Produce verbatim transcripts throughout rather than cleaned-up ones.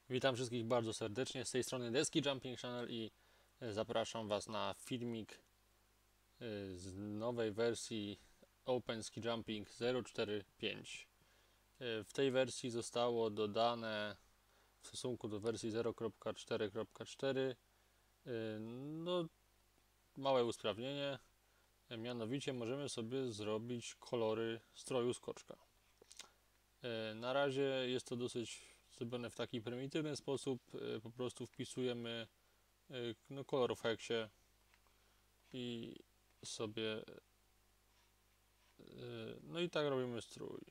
Witam wszystkich bardzo serdecznie. Z tej strony Deski Jumping Channel i zapraszam Was na filmik z nowej wersji Open Ski Jumping zero cztery pięć. W tej wersji zostało dodane w stosunku do wersji zero cztery cztery no, małe usprawnienie. Mianowicie możemy sobie zrobić kolory stroju skoczka. Na razie jest to dosyć zrobione w taki prymitywny sposób. Po prostu wpisujemy no, kolor w heksie i sobie no i tak robimy strój,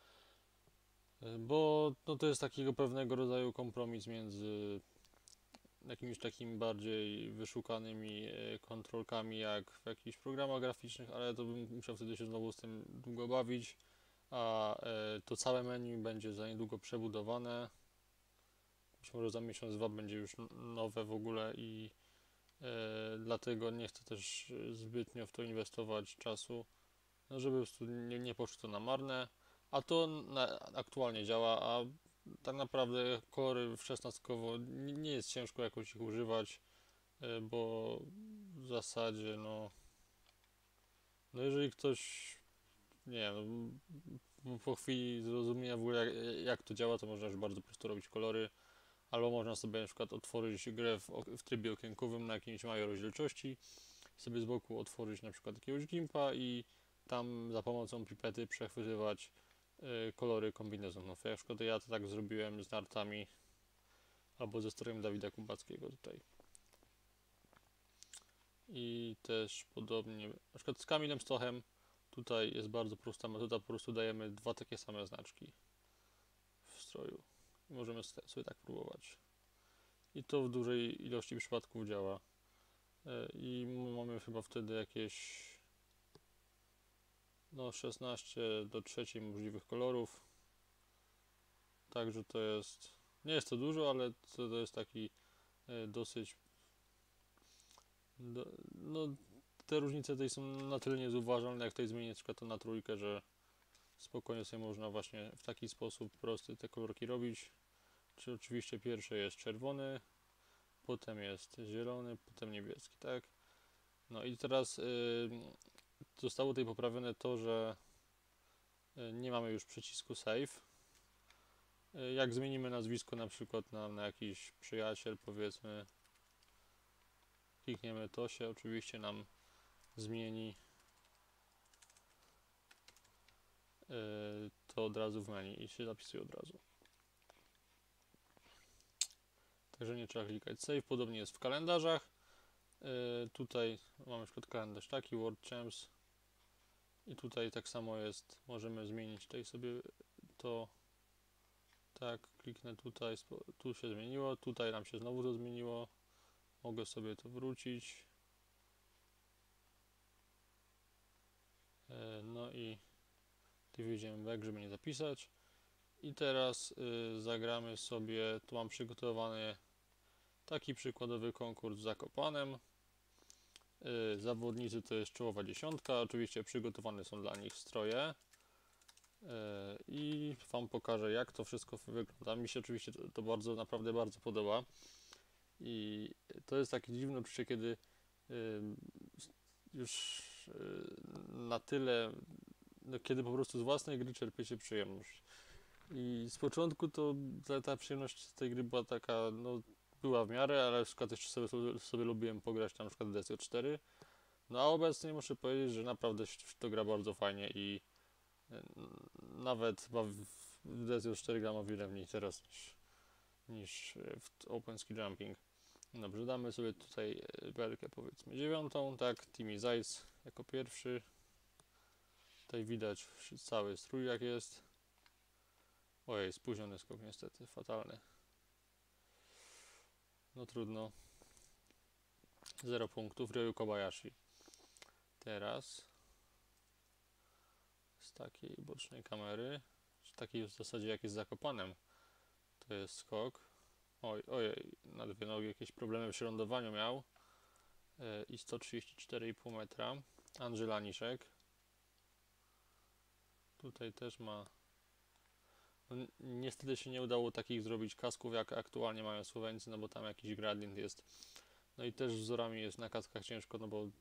bo no, to jest takiego pewnego rodzaju kompromis między jakimiś takimi bardziej wyszukanymi kontrolkami jak w jakichś programach graficznych, ale to bym musiał wtedy się znowu z tym długo bawić, a to całe menu będzie za niedługo przebudowane. Być może za miesiąc, dwa będzie już nowe w ogóle i e, dlatego nie chcę też zbytnio w to inwestować czasu, no żeby nie, nie poszło to na marne, a to na, aktualnie działa, a tak naprawdę kolory w szesnastkowo nie, nie jest ciężko jakoś ich używać, e, bo w zasadzie no, no jeżeli ktoś nie wiem, no, po chwili zrozumienia w ogóle jak, jak to działa, to można już bardzo prosto robić kolory. Albo można sobie na przykład otworzyć grę w, w trybie okienkowym na jakiejś małej rozdzielczości, sobie z boku otworzyć na przykład jakiegoś gimpa i tam za pomocą pipety przechwytywać y, kolory kombinezonów. Na przykład ja to tak zrobiłem z nartami albo ze strojem Dawida Kubackiego tutaj. I też podobnie, na przykład z Kamilem Stochem tutaj jest bardzo prosta metoda, po prostu dajemy dwa takie same znaczki w stroju. Możemy sobie tak próbować. I to w dużej ilości przypadków działa. I mamy chyba wtedy jakieś no szesnaście do trzeciej możliwych kolorów. Także to jest, nie jest to dużo, ale to, to jest taki dosyć do, no te różnice tutaj są na tyle niezauważalne, jak tutaj zmienię to na trójkę, że spokojnie sobie można właśnie w taki sposób prosty te kolorki robić. Czy oczywiście pierwszy jest czerwony, potem jest zielony, potem niebieski, tak? No i teraz yy, zostało tutaj poprawione to, że nie mamy już przycisku save. Jak zmienimy nazwisko na przykład na, na jakiś przyjaciel, powiedzmy, klikniemy to, się oczywiście nam zmieni to od razu w menu i się zapisuje od razu. Także nie trzeba klikać save. Podobnie jest w kalendarzach. Tutaj mamy na przykład kalendarz taki, World Champs. I tutaj tak samo jest, możemy zmienić tutaj sobie to, tak, kliknę tutaj, tu się zmieniło, tutaj nam się znowu to zmieniło, mogę sobie to wrócić, no i tu wjedziemy back, żeby nie zapisać i teraz y, zagramy sobie, tu mam przygotowany taki przykładowy konkurs z Zakopanem. Zawodnicy to jest czołowa dziesiątka, oczywiście przygotowane są dla nich stroje i Wam pokażę, jak to wszystko wygląda. Mi się oczywiście to, to bardzo, naprawdę bardzo podoba i to jest takie dziwne uczucie, kiedy już na tyle, no kiedy po prostu z własnej gry czerpiecie przyjemność. I z początku to ta, ta przyjemność z tej gry była taka, no była w miarę, ale na przykład jeszcze sobie, sobie, sobie lubiłem pograć tam na przykład D S J cztery. No a obecnie muszę powiedzieć, że naprawdę to gra bardzo fajnie i nawet chyba w D S J cztery gram o wiele mniej teraz niż, niż w Open Ski Jumping. Dobrze, damy sobie tutaj belkę powiedzmy dziewiątą, tak, Timmy Zajc jako pierwszy. Tutaj widać cały strój jak jest. Ojej, spóźniony skok niestety, fatalny. No trudno. zero punktów, Ryu Kobayashi. Teraz z takiej bocznej kamery, z takiej w zasadzie jak jest Zakopanem, to jest skok. Oj, ojej, na dwie nogi jakieś problemy przy lądowaniu miał. Yy, I sto trzydzieści cztery i pół metra. Andrzej Laniszek. Tutaj też ma No, ni- niestety się nie udało takich zrobić kasków, jak aktualnie mają Słoweńcy, no bo tam jakiś gradient jest. No i też wzorami jest na kaskach ciężko, no bo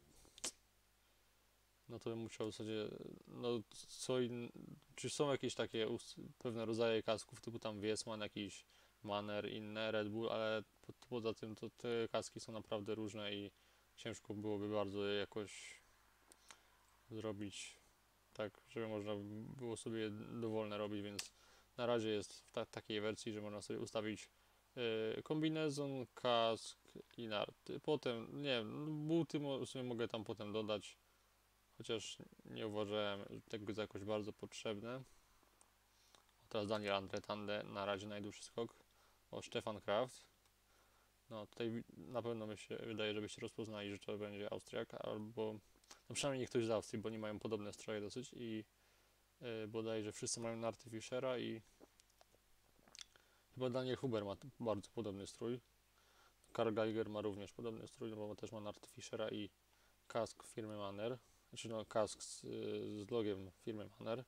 no to bym musiał w zasadzie, no co in... czy są jakieś takie ust- pewne rodzaje kasków, typu tam Wiesman, jakiś Manner, inne, Red Bull, ale po, poza tym to te kaski są naprawdę różne i ciężko byłoby bardzo je jakoś zrobić tak, żeby można było sobie je dowolne robić, więc na razie jest w ta takiej wersji, że można sobie ustawić y, kombinezon, kask i narty. Potem, nie wiem, buty mo w sumie mogę tam potem dodać, chociaż nie uważałem tego za jakoś bardzo potrzebne. Teraz Daniel Andre Tande, na razie najdłuższy skok. O, Stefan Kraft. No tutaj na pewno mi się wydaje, żebyście rozpoznali, że to będzie Austriak, albo no przynajmniej ktoś z Austrii, bo oni mają podobne stroje dosyć i yy, bodajże wszyscy mają narty Fischera i chyba Daniel Huber ma bardzo podobny strój. Karl Geiger ma również podobny strój, no bo też ma narty Fischera i kask firmy Manner. Znaczy no kask z, z logiem firmy Manner.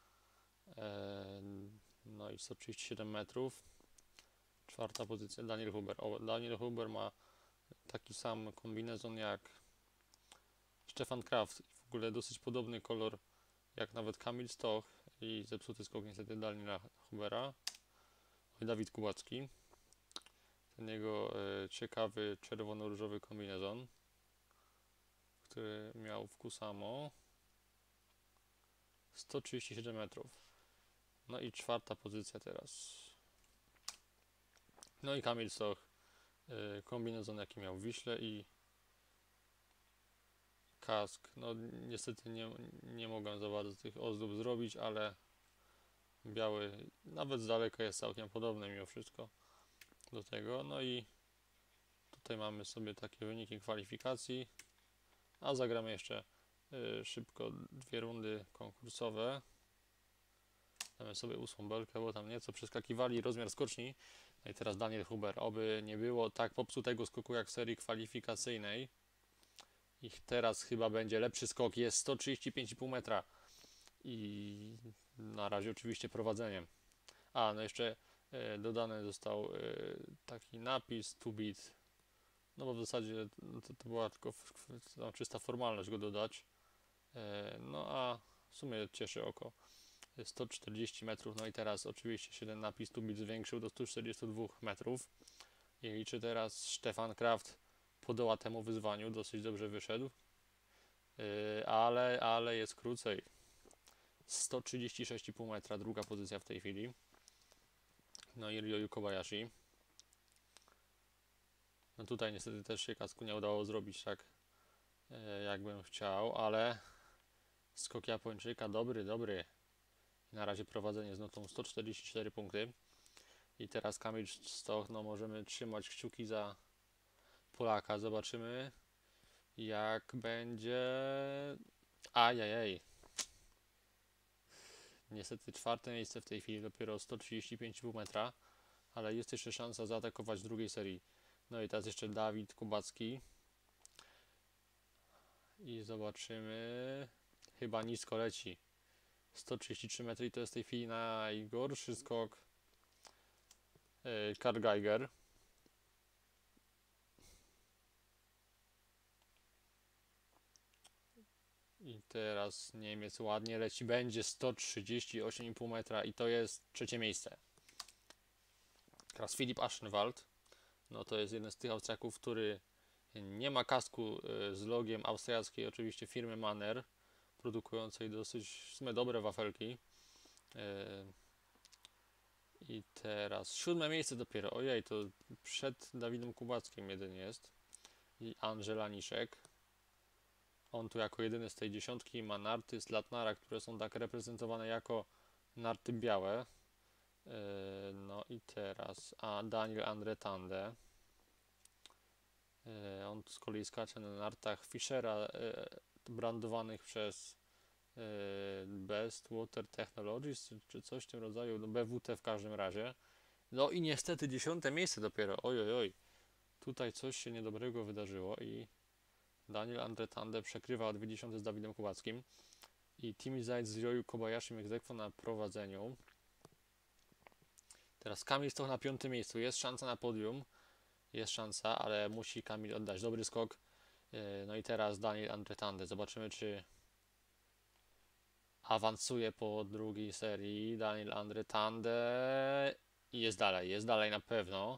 Eee, no i sto trzydzieści siedem metrów. Czwarta pozycja Daniel Huber. O, Daniel Huber ma taki sam kombinezon jak Stefan Kraft. W ogóle dosyć podobny kolor jak nawet Kamil Stoch i zepsuty skok niestety Daniela Hubera. O, Dawid Kubacki. Ten jego e, ciekawy czerwono-różowy kombinezon, który miał w Kusamo. sto trzydzieści siedem metrów. No i czwarta pozycja teraz. No i Kamil Stoch. E, kombinezon jaki miał w Wiśle i kask. No niestety nie, nie mogłem za bardzo tych ozdób zrobić, ale biały nawet z daleka jest całkiem podobny mimo wszystko do tego. No i tutaj mamy sobie takie wyniki kwalifikacji, a zagramy jeszcze y, szybko dwie rundy konkursowe. Damy sobie ósmą belkę, bo tam nieco przeskakiwali rozmiar skoczni. No i teraz Daniel Huber. Oby nie było tak popsutego skoku jak w serii kwalifikacyjnej. Ich teraz chyba będzie lepszy skok. Jest sto trzydzieści pięć i pół metra. I na razie oczywiście prowadzeniem. A, no jeszcze e, dodany został e, taki napis to beat. No bo w zasadzie no to, to była tylko f, f, tam czysta formalność go dodać. E, no a w sumie cieszy oko. sto czterdzieści metrów, no i teraz oczywiście się ten napis to beat zwiększył do stu czterdziestu dwóch metrów. I liczy teraz Stefan Kraft podoła temu wyzwaniu, dosyć dobrze wyszedł. E, ale, ale jest krócej. sto trzydzieści sześć i pół metra, druga pozycja w tej chwili. No i Ryoyu Kobayashi. No tutaj niestety też się kasku nie udało zrobić tak e, jakbym chciał, ale skok Japończyka dobry, dobry. Na razie prowadzenie z notą sto czterdzieści cztery punkty. I teraz Kamil Stoch, no możemy trzymać kciuki za Polaka. Zobaczymy jak będzie. Ajajaj. Niestety czwarte miejsce w tej chwili, dopiero sto trzydzieści pięć i pół metra, ale jest jeszcze szansa zaatakować w drugiej serii. No i teraz jeszcze Dawid Kubacki. I zobaczymy. Chyba nisko leci. sto trzydzieści trzy metry i to jest w tej chwili najgorszy skok. Karl Geiger. I teraz Niemiec ładnie leci. Będzie sto trzydzieści osiem i pół metra i to jest trzecie miejsce. Teraz Filip Aschenwald. No to jest jeden z tych Austriaków, który nie ma kasku z logiem austriackiej oczywiście firmy Manner, produkującej dosyć w sumie dobre wafelki. I teraz siódme miejsce dopiero. Ojej, to przed Dawidem Kubackim jeden jest. I Andrzej Laniszek. On tu jako jedyny z tej dziesiątki ma narty z Latnara, które są tak reprezentowane jako narty białe. No i teraz a Daniel Andre Tande. On z kolei skacze na nartach Fischera brandowanych przez Best Water Technologies czy coś w tym rodzaju, no B W T w każdym razie. No i niestety dziesiąte miejsce dopiero. Oj, oj, oj. Tutaj coś się niedobrego wydarzyło i Daniel Andre Tande przekrywa o dwie dziesiąte z Dawidem Kubackim i Timi Zajc z Ryoyu Kobayashim egzekwo na prowadzeniu. Teraz Kamil Stoch na piątym miejscu. Jest szansa na podium. Jest szansa, ale musi Kamil oddać dobry skok. No i teraz Daniel Andretande. Zobaczymy, czy awansuje po drugiej serii. Daniel Andretande i jest dalej. Jest dalej na pewno.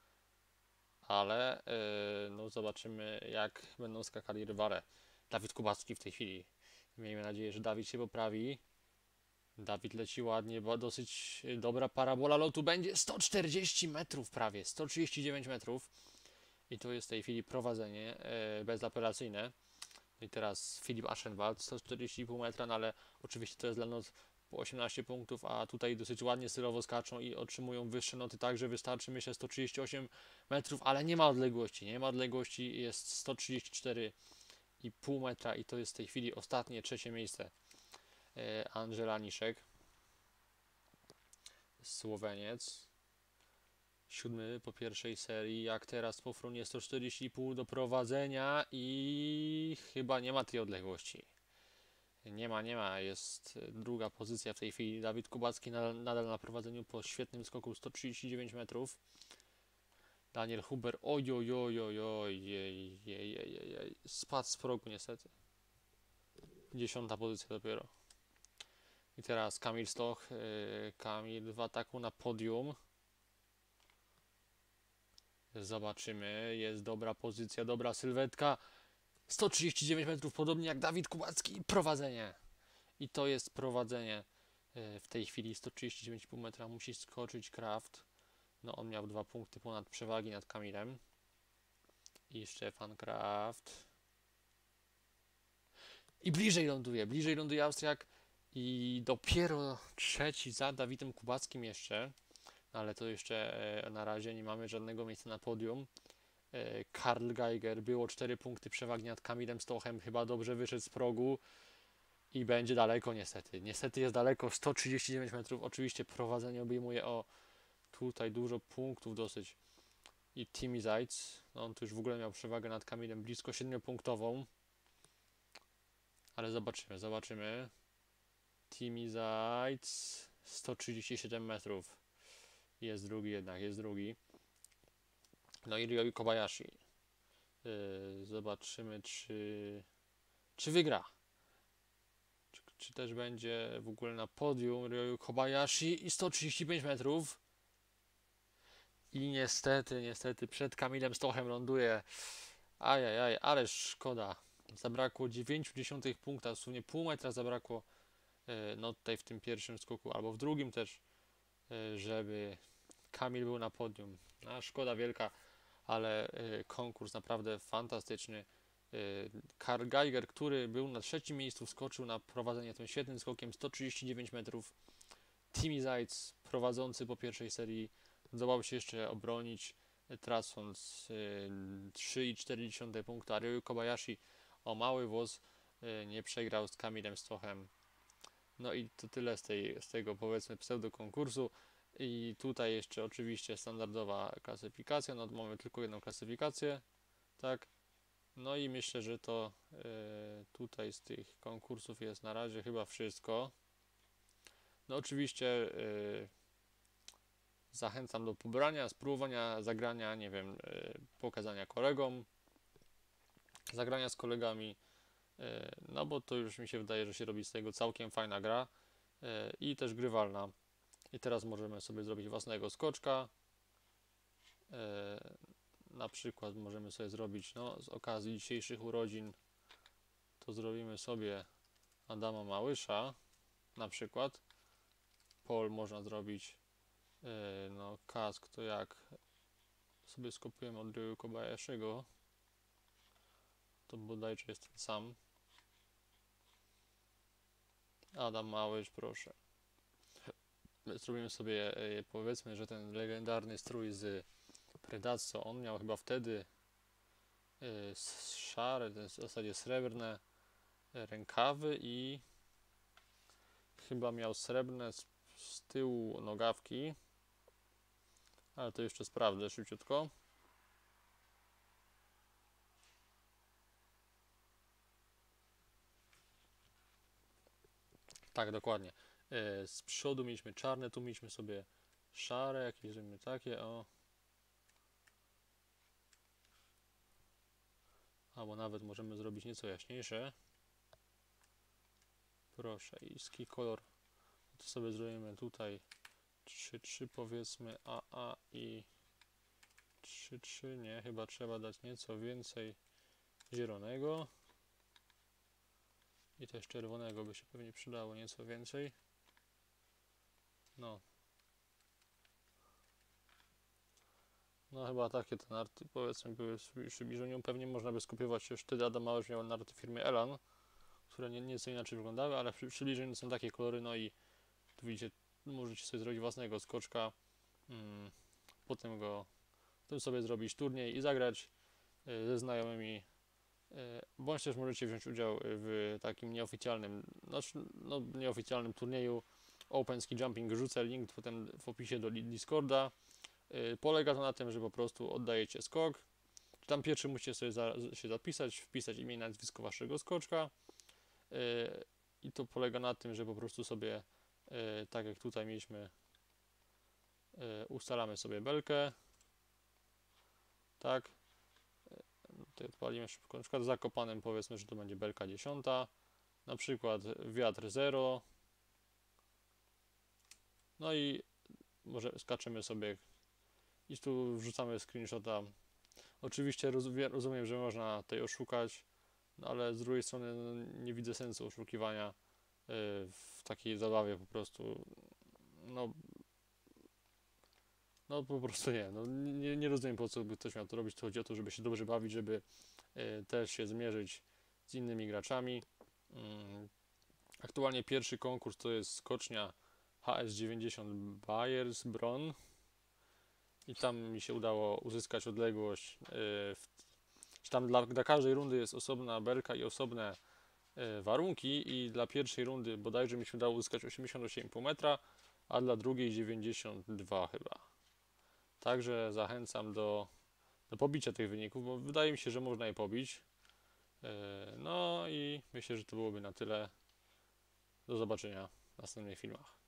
Ale no zobaczymy, jak będą skakali rywale. Dawid Kubacki w tej chwili. Miejmy nadzieję, że Dawid się poprawi. Dawid leci ładnie, bo dosyć dobra parabola lotu będzie. sto czterdzieści metrów prawie, sto trzydzieści dziewięć metrów. I to jest w tej chwili prowadzenie e, bezapelacyjne. I teraz Filip Aschenwald, sto czterdzieści pół metra, no ale oczywiście to jest dla nas po osiemnaście punktów, a tutaj dosyć ładnie stylowo skaczą i otrzymują wyższe noty, także wystarczy myślę sto trzydzieści osiem metrów, ale nie ma odległości, nie ma odległości, jest sto trzydzieści cztery i pół metra i to jest w tej chwili ostatnie, trzecie miejsce. Andrzej Laniszek, Słoweniec, siódmy po pierwszej serii, jak teraz po frunie sto czterdzieści pół do prowadzenia i chyba nie ma tej odległości. Nie ma, nie ma, jest druga pozycja w tej chwili. Dawid Kubacki nadal, nadal na prowadzeniu po świetnym skoku sto trzydzieści dziewięć metrów. Daniel Huber, oj, oj, oj, oj, oj, jej, jej, jej, jej, spadł z progu niestety. Dziesiąta pozycja dopiero. I teraz Kamil Stoch, yy, Kamil w ataku na podium. Zobaczymy, jest dobra pozycja, dobra sylwetka. sto trzydzieści dziewięć metrów, podobnie jak Dawid Kubacki, prowadzenie. I to jest prowadzenie yy, w tej chwili, sto trzydzieści dziewięć i pół metra musi skoczyć Kraft. No on miał dwa punkty ponad przewagi nad Kamilem. I Stefan Kraft. I bliżej ląduje, bliżej ląduje Austriak. I dopiero trzeci za Dawidem Kubackim jeszcze, ale to jeszcze e, na razie nie mamy żadnego miejsca na podium. E, Karl Geiger, było cztery punkty przewagi nad Kamilem Stochem, chyba dobrze wyszedł z progu i będzie daleko niestety. Niestety jest daleko, sto trzydzieści dziewięć metrów, oczywiście prowadzenie obejmuje o tutaj dużo punktów dosyć. I Timmy Zajc, no on tu już w ogóle miał przewagę nad Kamilem blisko siedmiopunktową, ale zobaczymy, zobaczymy. Timmy Zajc, sto trzydzieści siedem metrów. Jest drugi jednak, jest drugi. No i Ryoyu Kobayashi. Yy, zobaczymy, czy, czy wygra. Czy, czy też będzie w ogóle na podium Ryoyu Kobayashi i sto trzydzieści pięć metrów. I niestety, niestety przed Kamilem Stochem ląduje. Ajajaj, ale szkoda. Zabrakło dziewięć dziesiątych punkta, w sumie pół metra zabrakło. No tutaj w tym pierwszym skoku, albo w drugim też, żeby Kamil był na podium. A szkoda wielka, ale konkurs naprawdę fantastyczny. Karl Geiger, który był na trzecim miejscu, wskoczył na prowadzenie tym świetnym skokiem sto trzydzieści dziewięć metrów. Timmy Zajc, prowadzący po pierwszej serii, zdołał się jeszcze obronić, tracąc trzy i cztery dziesiąte punkta. Ryoyu Kobayashi o mały włos nie przegrał z Kamilem Stochem. No i to tyle z, tej, z tego powiedzmy pseudo konkursu. I tutaj jeszcze oczywiście standardowa klasyfikacja. No mamy tylko jedną klasyfikację, tak. No i myślę, że to y, tutaj z tych konkursów jest na razie chyba wszystko. No oczywiście y, zachęcam do pobrania, spróbowania, zagrania, nie wiem, y, pokazania kolegom, zagrania z kolegami. No bo to już mi się wydaje, że się robi z tego całkiem fajna gra i też grywalna. I teraz możemy sobie zrobić własnego skoczka. Na przykład możemy sobie zrobić, no z okazji dzisiejszych urodzin, to zrobimy sobie Adama Małysza na przykład. Pol można zrobić, no kask to jak sobie skopiujemy od Ryoyu Kobayashiego, to bodajże jest ten sam. Adam Małysz, proszę. Zrobimy sobie, powiedzmy, że ten legendarny strój z Predazzo, on miał chyba wtedy szare, w zasadzie srebrne rękawy i chyba miał srebrne z, z tyłu nogawki, ale to jeszcze sprawdzę szybciutko. Tak, dokładnie. Z przodu mieliśmy czarne, tu mieliśmy sobie szare, jakieś zrobimy takie, o. Albo nawet możemy zrobić nieco jaśniejsze. Proszę, i ski kolor to sobie zrobimy tutaj trzy trzy powiedzmy, a a i trzy trzy, nie, chyba trzeba dać nieco więcej zielonego. I też czerwonego by się pewnie przydało nieco więcej. No. No chyba takie te narty powiedzmy były w przybliżeniu. Pewnie można by skopiować już wtedy Adam Małysz miał narty firmy Elan, które nie, nieco inaczej wyglądały, ale przy przybliżeniu są takie kolory, no i tu widzicie, możecie sobie zrobić własnego skoczka, hmm, potem go, potem sobie zrobić turniej i zagrać y, ze znajomymi, y, bądź też możecie wziąć udział w takim nieoficjalnym, znaczy, no, nieoficjalnym turnieju Open Ski Jumping. Rzucę link potem w opisie do Discorda. Y, polega to na tym, że po prostu oddajecie skok. Tam pierwszy musicie sobie za, się zapisać, wpisać imię i nazwisko waszego skoczka. Yy, I to polega na tym, że po prostu sobie, yy, tak jak tutaj mieliśmy, yy, ustalamy sobie belkę. Tak. Yy, tutaj odpalimy szybko. Na przykład zakopanym powiedzmy, że to będzie belka dziesiąta. Na przykład wiatr zero. No i może skaczemy sobie i tu wrzucamy screenshota. Oczywiście rozumiem, że można tutaj oszukać, no ale z drugiej strony no, nie widzę sensu oszukiwania y, w takiej zabawie po prostu. No, no po prostu nie, no, nie, nie rozumiem, po co by ktoś miał to robić. To chodzi o to, żeby się dobrze bawić, żeby y, też się zmierzyć z innymi graczami. Y, aktualnie pierwszy konkurs to jest skocznia H S dziewięćdziesiąt Bayers Bron i tam mi się udało uzyskać odległość. Y, w, tam dla, dla każdej rundy jest osobna belka i osobne y, warunki i dla pierwszej rundy bodajże mi się udało uzyskać osiemdziesiąt osiem i pół metra, a dla drugiej dziewięćdziesiąt dwa chyba. Także zachęcam do, do pobicia tych wyników, bo wydaje mi się, że można je pobić. Yy, no i myślę, że to byłoby na tyle. Do zobaczenia w następnych filmach.